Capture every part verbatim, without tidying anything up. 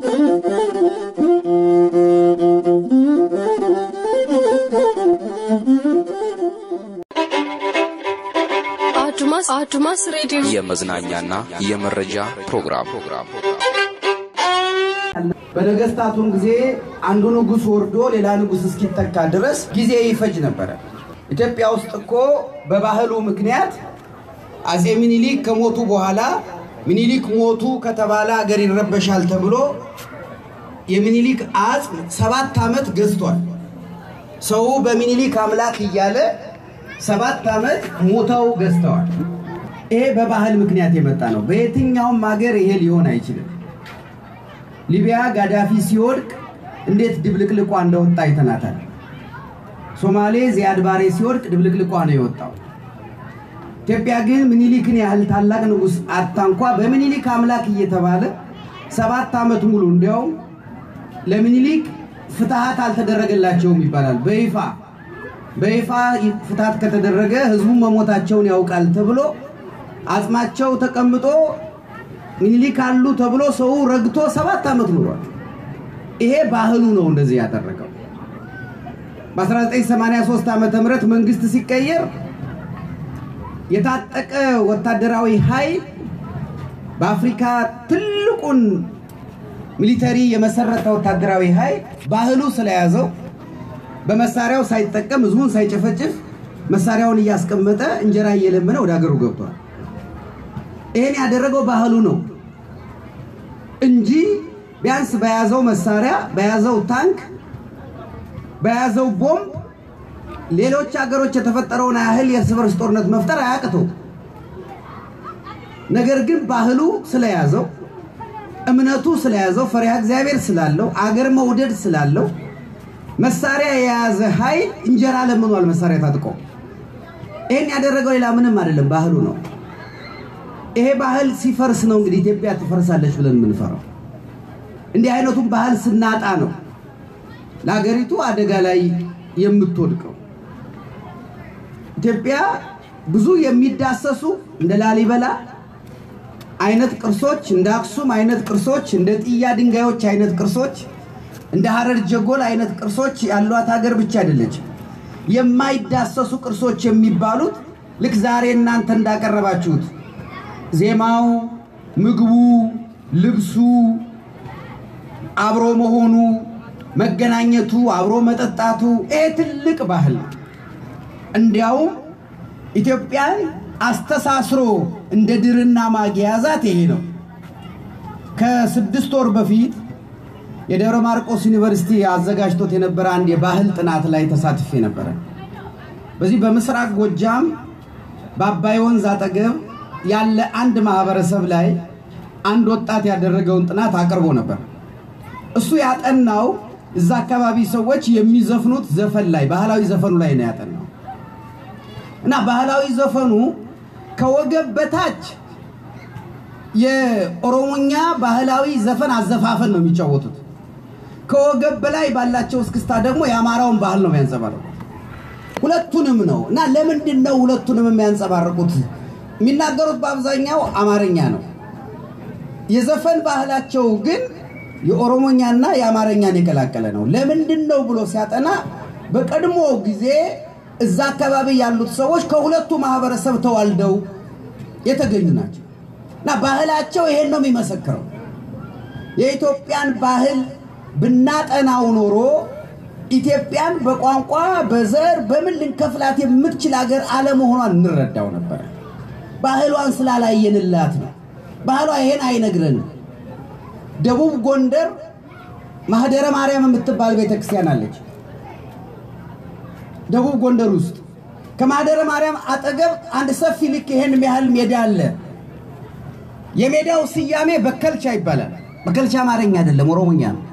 አድማስ አድማስ ሬዲዮ የመዝናኛና የመረጃ ፕሮግራም በነገስታቱን ጊዜ አንዱ ንጉስ ወርዶ ሌላ ንጉስ እስኪተካ ድረስ ጊዜ ይፈጅ ነበር። ኢትዮጵያ ውስጥ እኮ በባህሉ ምክንያት አጼ ሚኒሊክ ከሞቱ በኋላ ሚኒሊክ ሞቱ ከተባለ አገር ይረበሻል ተብሎ የሚኒሊክ አጽም ሰባት አመት ገዝቷል። ሰው በሚኒሊክ አምላክ እያለ ሰባት አመት ሞተው ገዝተዋል። ይሄ በባህል ምክንያት የመጣ ነው። በየትኛውም ሀገር ይሄ ሊሆን አይችልም። ሊቢያ ጋዳፊ ሲወድቅ እንዴት ድብልቅልቋ እንደወጣ አይተናታል። ሶማሌ ዚያድ ባሬ ሲወድቅ ድብልቅልቋ ነው የወጣው። ኢትዮጵያ ግን ሚኒሊክን ያህል ታላቅ ንጉስ አጣንኳ በሚኒሊክ አምላክ እየተባለ ሰባት አመት ሙሉ እንዲያው ለሚኒሊክ ፍትሃት አልተደረገላቸውም ይባላል። በይፋ በይፋ ፍትሃት ከተደረገ ህዝቡ መሞታቸውን ያውቃል ተብሎ አጽማቸው ተቀምጦ ሚኒሊክ አሉ ተብሎ ሰው ረግቶ ሰባት አመት ኖሯል። ይሄ ባህሉ ነው እንደዚህ ያደረገው። በ1983 ዓመተ ምህረት መንግስት ሲቀየር የታጠቀ ወታደራዊ ኃይል በአፍሪካ ትልቁን ሚሊተሪ የመሰረተ ወታደራዊ ኃይል ባህሉ ስለያዘው በመሳሪያው ሳይጠቀም ህዝቡን ሳይጨፈጭፍ መሳሪያውን ያስቀመጠ እንጀራ እየለመነ ወደ ሀገሩ ገብቷል። ይሄን ያደረገው ባህሉ ነው እንጂ ቢያንስ በያዘው መሳሪያ በያዘው ታንክ በያዘው ቦምብ ሌሎች ሀገሮች የተፈጠረውን ያህል የእርስ በርስ ጦርነት መፍጠር አያቅተው። ነገር ግን ባህሉ ስለያዘው እምነቱ ስለያዘው ፈሪሃ እግዚአብሔር ስላለው አገር መውደድ ስላለው መሳሪያ የያዘ ኃይል እንጀራ ለምኗል መሳሪያ ታጥቆ። ይሄን ያደረገው ሌላ ምንም አይደለም ባህሉ ነው። ይሄ ባህል ሲፈርስ ነው እንግዲህ ኢትዮጵያ ትፈርሳለች ብለን ምንፈራው። እንዲህ አይነቱ ባህል ስናጣ ነው ለሀገሪቱ አደጋ ላይ የምትወድቀው። ኢትዮጵያ ብዙ የሚዳሰሱ እንደ ላሊበላ አይነት ቅርሶች እንደ አክሱም አይነት ቅርሶች እንደ ጥያ ድንጋዮች አይነት ቅርሶች እንደ ሐረር ጀጎል አይነት ቅርሶች ያሏት ሀገር ብቻ አይደለች። የማይዳሰሱ ቅርሶች የሚባሉት ልክ ዛሬ እናንተ እንዳቀረባችሁት ዜማው፣ ምግቡ፣ ልብሱ፣ አብሮ መሆኑ፣ መገናኘቱ፣ አብሮ መጠጣቱ ይሄ ትልቅ ባህል እንዲያው ኢትዮጵያን አስተሳስሮ እንደ ድርና ማጊያዛት ይሄ ነው። ከስድስት ወር በፊት የደብረ ማርቆስ ዩኒቨርሲቲ አዘጋጅቶት የነበረ አንድ የባህል ጥናት ላይ ተሳትፌ ነበር። በዚህ በምስራቅ ጎጃም በአባይ ወንዝ አጠገብ ያለ አንድ ማህበረሰብ ላይ አንድ ወጣት ያደረገውን ጥናት አቀርቦ ነበር። እሱ ያጠናው እዛ አካባቢ ሰዎች የሚዘፍኑት ዘፈን ላይ ባህላዊ ዘፈኑ ላይ ነው ያጠናው። እና ባህላዊ ዘፈኑ ከወገብ በታች የኦሮሞኛ ባህላዊ ዘፈን አዘፋፈን ነው የሚጫወቱት። ከወገብ በላይ ባላቸው እስክስታ ደግሞ ያማራውን ባህል ነው የሚያንጸባርቁት። ሁለቱንም ነው። እና ለምንድን ነው ሁለቱንም የሚያንጸባርቁት? የሚናገሩት በአብዛኛው አማርኛ ነው። የዘፈን ባህላቸው ግን የኦሮሞኛና የአማርኛን የቀላቀለ ነው። ለምንድን ነው ብሎ ሲያጠና በቀድሞ ጊዜ እዛ አካባቢ ያሉት ሰዎች ከሁለቱ ማህበረሰብ ተዋልደው የተገኙ ናቸው። እና ባህላቸው ይሄን ነው የሚመሰክረው። የኢትዮጵያን ባህል ብናጠናው ኖሮ ኢትዮጵያን በቋንቋ በዘር በምን ልንከፍላት የምትችል ሀገር አለመሆኗን እንረዳው ነበር። ባህሏን ስላላየንላት ነው። ባህሏ ይሄን አይነግረንም። ደቡብ ጎንደር ማህደረ ማርያም የምትባል ቤተክርስቲያን አለች። ደቡብ ጎንደር ውስጥ ከማህደረ ማርያም አጠገብ አንድ ሰፊ ልክ ይሄን የሚያህል ሜዳ አለ። የሜዳው ስያሜ በከልቻ ይባላል። በከልቻ አማርኛ አይደለም ኦሮሞኛ ነው።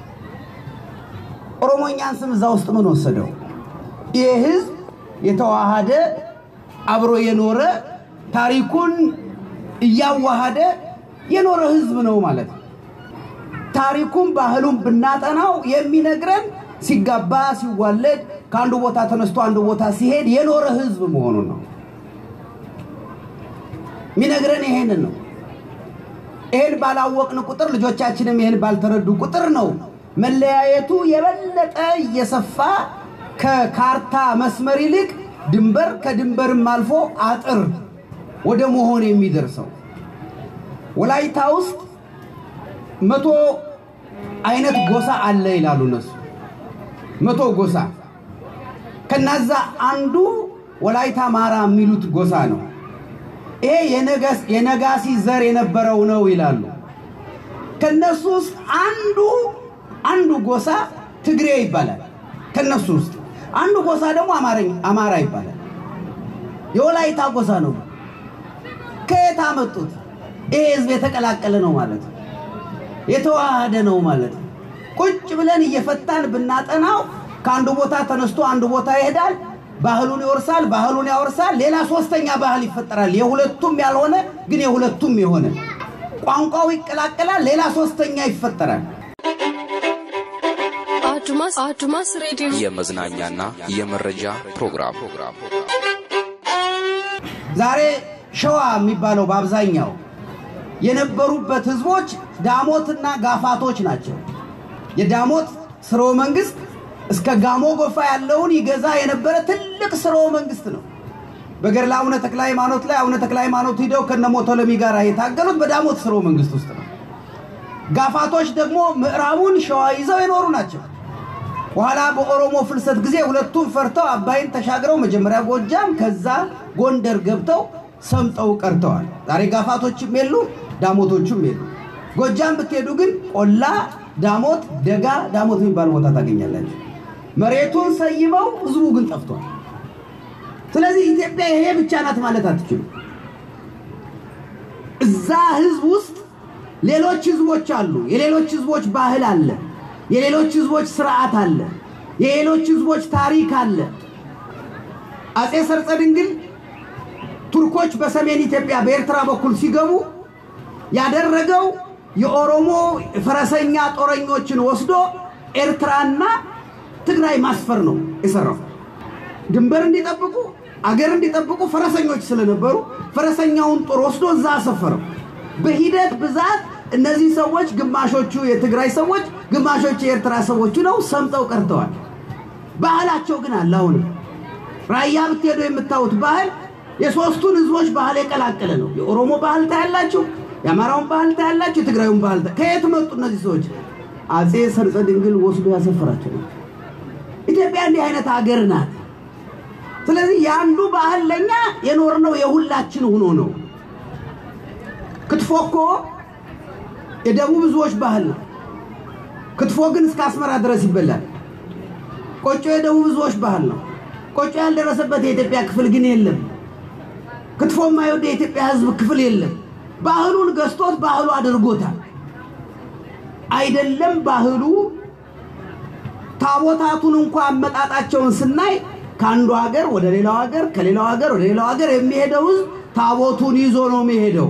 ኦሮሞኛን ስም እዛ ውስጥ ምን ወሰደው? ይሄ ህዝብ የተዋሃደ አብሮ የኖረ ታሪኩን እያዋሃደ የኖረ ህዝብ ነው ማለት ነው። ታሪኩን ባህሉን ብናጠናው የሚነግረን ሲጋባ ሲዋለድ ከአንዱ ቦታ ተነስቶ አንዱ ቦታ ሲሄድ የኖረ ህዝብ መሆኑን ነው የሚነግረን። ይሄንን ነው ይሄን ባላወቅን ቁጥር ልጆቻችንም ይሄን ባልተረዱ ቁጥር ነው መለያየቱ የበለጠ እየሰፋ ከካርታ መስመር ይልቅ ድንበር ከድንበርም አልፎ አጥር ወደ መሆን የሚደርሰው ወላይታ ውስጥ መቶ አይነት ጎሳ አለ ይላሉ እነሱ መቶ ጎሳ ከነዛ አንዱ ወላይታ ማራ የሚሉት ጎሳ ነው ይሄ የነጋስ የነጋሲ ዘር የነበረው ነው ይላሉ ከነሱ ውስጥ አንዱ አንዱ ጎሳ ትግሬ ይባላል ከነሱ ውስጥ አንዱ ጎሳ ደግሞ አማረኝ አማራ ይባላል የወላይታ ጎሳ ነው ከየት አመጡት ይሄ ህዝብ የተቀላቀለ ነው ማለት ነው የተዋሃደ ነው ማለት ነው ቁጭ ብለን እየፈታን ብናጠናው ከአንዱ ቦታ ተነስቶ አንዱ ቦታ ይሄዳል ባህሉን ይወርሳል ባህሉን ያወርሳል ሌላ ሶስተኛ ባህል ይፈጠራል የሁለቱም ያልሆነ ግን የሁለቱም የሆነ ቋንቋው ይቀላቀላል ሌላ ሶስተኛ ይፈጠራል አድማስ አድማስ ሬዲዮ የመዝናኛና የመረጃ ፕሮግራም ዛሬ ሸዋ የሚባለው በአብዛኛው የነበሩበት ህዝቦች ዳሞትና ጋፋቶች ናቸው የዳሞት ስርወ መንግስት እስከ ጋሞ ጎፋ ያለውን ይገዛ የነበረ ትልቅ ስርወ መንግስት ነው በገርላ አቡነ ተክለ ሃይማኖት ላይ አቡነ ተክለ ሃይማኖት ሄደው ከነሞቶሎሚ ጋር የታገሉት በዳሞት ስርወ መንግስት ውስጥ ነው ጋፋቶች ደግሞ ምዕራቡን ሸዋ ይዘው የኖሩ ናቸው በኋላ በኦሮሞ ፍልሰት ጊዜ ሁለቱም ፈርተው አባይን ተሻግረው መጀመሪያ ጎጃም ከዛ ጎንደር ገብተው ሰምጠው ቀርተዋል ዛሬ ጋፋቶችም የሉ ዳሞቶችም የሉ ጎጃም ብትሄዱ ግን ቆላ ዳሞት ደጋ ዳሞት የሚባል ቦታ ታገኛላችሁ መሬቱን ሰይመው ህዝቡ ግን ጠፍቷል ስለዚህ ኢትዮጵያ ይሄ ብቻ ናት ማለት አትችሉ እዛ ህዝብ ውስጥ ሌሎች ህዝቦች አሉ የሌሎች ህዝቦች ባህል አለ የሌሎች ህዝቦች ሥርዓት አለ የሌሎች ህዝቦች ታሪክ አለ አጼ ሰርጸ ድንግል ቱርኮች በሰሜን ኢትዮጵያ በኤርትራ በኩል ሲገቡ ያደረገው የኦሮሞ ፈረሰኛ ጦረኞችን ወስዶ ኤርትራና ትግራይ ማስፈር ነው የሰራው ድንበር እንዲጠብቁ አገር እንዲጠብቁ ፈረሰኞች ስለነበሩ ፈረሰኛውን ጦር ወስዶ እዛ አሰፈረው በሂደት ብዛት እነዚህ ሰዎች ግማሾቹ የትግራይ ሰዎች ግማሾቹ የኤርትራ ሰዎች ነው ሰምጠው ቀርተዋል ባህላቸው ግን አላውን ራያ ብትሄዱ የምታዩት ባህል የሶስቱን ህዝቦች ባህል የቀላቀለ ነው የኦሮሞ ባህል ታያላችሁ የአማራውን ባህል ታያላችሁ የትግራዩን ባህል ከየት መጡ እነዚህ ሰዎች አጼ ሰርጸ ድንግል ወስዶ ያሰፈራቸው ኢትዮጵያ እንዲህ አይነት ሀገር ናት ስለዚህ ያንዱ ባህል ለኛ የኖርነው የሁላችን ሆኖ ነው ክትፎኮ የደቡብ ህዝቦች ባህል ክትፎ ግን እስከ አስመራ ድረስ ይበላል ቆጮ የደቡብ ህዝቦች ባህል ነው ቆጮ ያልደረሰበት የኢትዮጵያ ክፍል ግን የለም ክትፎ ማይወድ የኢትዮጵያ ህዝብ ክፍል የለም ባህሉን ገስቶት ባህሉ አድርጎታል አይደለም ባህሉ ታቦታቱን እንኳን አመጣጣቸውን ስናይ ካንዱ ሀገር ወደ ሌላው ሀገር ከሌላው ሀገር ወደ ሌላው ሀገር የሚሄደው ታቦቱን ይዞ ነው የሚሄደው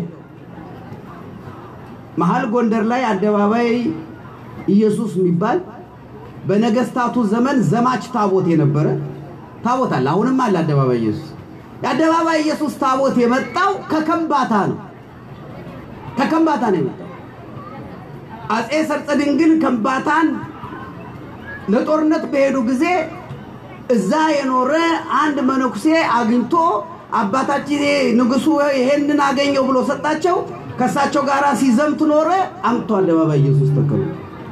መሃል ጎንደር ላይ አደባባይ ኢየሱስ የሚባል በነገስታቱ ዘመን ዘማች ታቦት የነበረ ታቦት አለ አሁንም አለ አደባባይ ኢየሱስ የአደባባይ ኢየሱስ ታቦት የመጣው ከከምባታ ነው ከከምባታ ነው የመጣው አጼ ሰርጸ ድንግል ከምባታን ለጦርነት በሄዱ ጊዜ እዛ የኖረ አንድ መነኩሴ አግኝቶ አባታችን ንጉሱ ይሄንን አገኘው ብሎ ሰጣቸው ከሳቸው ጋራ ሲዘምት ኖረ አምጥቶ አደባባይ ኢየሱስ ተከሉ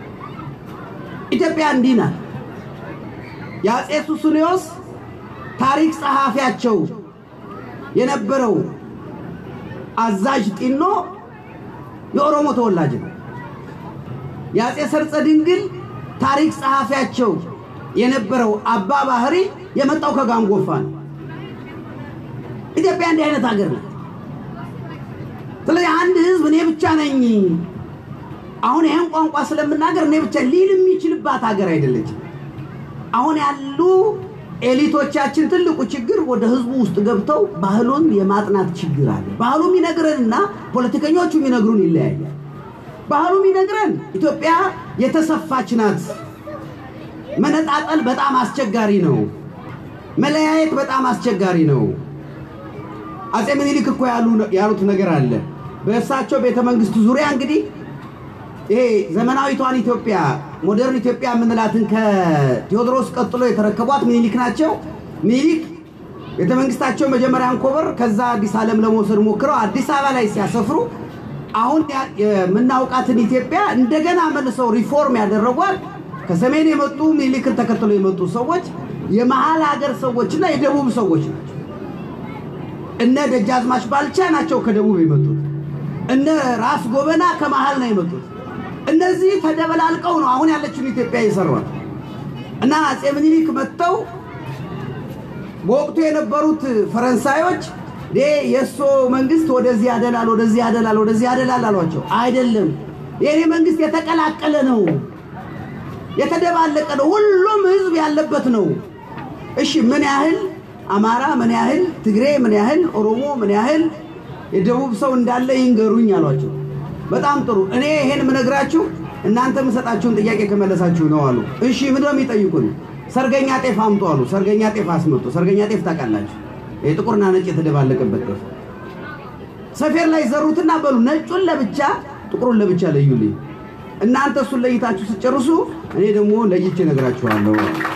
ኢትዮጵያ እንዲና ያጼ ሱስንዮስ ታሪክ ጸሐፊያቸው የነበረው አዛዥ ጢኖ የኦሮሞ ተወላጅ ነው ያጼ ሰርጸ ድንግል ታሪክ ጸሐፊያቸው የነበረው አባ ባህሪ የመጣው ከጋንጎፋ ነው ኢትዮጵያ እንዲህ አይነት ሀገር ናት ስለዚህ አንድ ህዝብ እኔ ብቻ ነኝ አሁን ይሄን ቋንቋ ስለምናገር እኔ ብቻ ሊል የሚችልባት ሀገር አይደለች አሁን ያሉ ኤሊቶቻችን ትልቁ ችግር ወደ ህዝቡ ውስጥ ገብተው ባህሉን የማጥናት ችግር አለ ባህሉም ይነግረንና ፖለቲከኞቹም ይነግሩን ይለያያል ባህሉም ይነግረን ኢትዮጵያ የተሰፋች ናት መነጣጠል በጣም አስቸጋሪ ነው መለያየት በጣም አስቸጋሪ ነው አጼ ምኒልክ እኮ ያሉ ያሉት ነገር አለ በእሳቸው ቤተ መንግስት ዙሪያ እንግዲህ ይሄ ዘመናዊቷን ኢትዮጵያ ሞደርን ኢትዮጵያ የምንላትን ከቴዎድሮስ ቀጥሎ የተረከቧት ምኒልክ ናቸው። ምኒልክ ቤተ መንግስታቸው መጀመሪያ አንኮበር ከዛ አዲስ ዓለም ለመውሰድ ሞክረው አዲስ አበባ ላይ ሲያሰፍሩ አሁን የምናውቃትን ኢትዮጵያ እንደገና መልሰው ሪፎርም ያደረጓት ከሰሜን የመጡ ምኒልክን ተከትለው የመጡ ሰዎች የመሃል ሀገር ሰዎችና የደቡብ ሰዎች ናቸው። እነ ደጃዝማች ባልቻ ናቸው ከደቡብ የመጡት። እነ ራስ ጎበና ከመሃል ነው የመጡት። እነዚህ ተደበላልቀው ነው አሁን ያለችው ኢትዮጵያ የሰሯት እና አጼ ምኒልክ መጥተው ወቅቱ የነበሩት ፈረንሳዮች የሶ መንግስት ወደዚህ ያደላል ወደዚህ ያደላል ወደዚህ ያደላል አሏቸው። አይደለም የኔ መንግስት የተቀላቀለ ነው የተደባለቀ ነው ሁሉም ህዝብ ያለበት ነው። እሺ ምን ያህል አማራ ምን ያህል ትግሬ ምን ያህል ኦሮሞ ምን ያህል የደቡብ ሰው እንዳለ ይንገሩኝ አሏቸው። በጣም ጥሩ እኔ ይሄን ምነግራችሁ እናንተ መሰጣችሁን ጥያቄ ከመለሳችሁ ነው አሉ። እሺ ምንድነው የሚጠይቁን? ሰርገኛ ጤፍ አምጡ አሉ። ሰርገኛ ጤፍ አስመጡ። ሰርገኛ ጤፍ ታውቃላችሁ? የጥቁርና ነጭ የተደባለቀበት ጤፍ ሰፌር ላይ ዘሩትና በሉ ነጩን ለብቻ ጥቁሩን ለብቻ ለዩልኝ። እናንተ እሱን ለይታችሁ ሲጨርሱ እኔ ደግሞ ለይቼ ነግራችኋለሁ።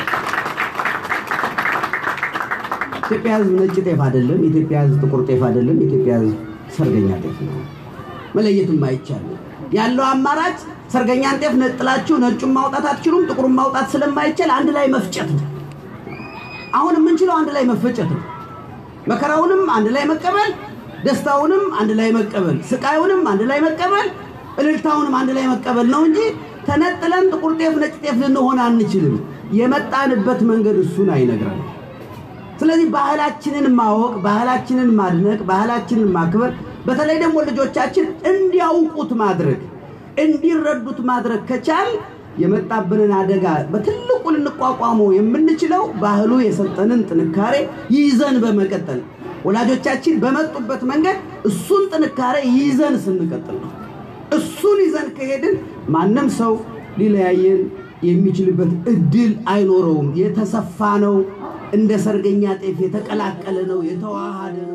ኢትዮጵያ ህዝብ ነጭ ጤፍ አይደለም፣ ኢትዮጵያ ህዝብ ጥቁር ጤፍ አይደለም፣ ኢትዮጵያ ህዝብ ሰርገኛ ጤፍ ነው። መለየትም አይቻልም። ያለው አማራጭ ሰርገኛን ጤፍ ነጥላችሁ ነጩን ማውጣት አትችሉም፣ ጥቁሩን ማውጣት ስለማይቻል አንድ ላይ መፍጨት ነው። አሁን የምንችለው አንድ ላይ መፈጨት ነው። መከራውንም አንድ ላይ መቀበል፣ ደስታውንም አንድ ላይ መቀበል፣ ስቃዩንም አንድ ላይ መቀበል፣ እልልታውንም አንድ ላይ መቀበል ነው እንጂ ተነጥለን ጥቁር ጤፍ ነጭ ጤፍ ልንሆን አንችልም። የመጣንበት መንገድ እሱን አይነግረንም። ስለዚህ ባህላችንን ማወቅ፣ ባህላችንን ማድነቅ፣ ባህላችንን ማክበር በተለይ ደግሞ ልጆቻችን እንዲያውቁት ማድረግ እንዲረዱት ማድረግ ከቻል የመጣብንን አደጋ በትልቁ ልንቋቋመው የምንችለው ባህሉ የሰጠንን ጥንካሬ ይዘን በመቀጠል ወላጆቻችን በመጡበት መንገድ እሱን ጥንካሬ ይዘን ስንቀጥል ነው። እሱን ይዘን ከሄድን ማንም ሰው ሊለያየን የሚችልበት እድል አይኖረውም። የተሰፋ ነው፣ እንደ ሰርገኛ ጤፍ የተቀላቀለ ነው፣ የተዋሃደ ነው።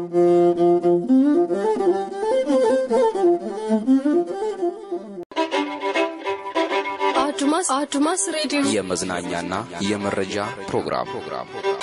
አድማስ አድማስ ሬዲዮ የመዝናኛና የመረጃ ፕሮግራም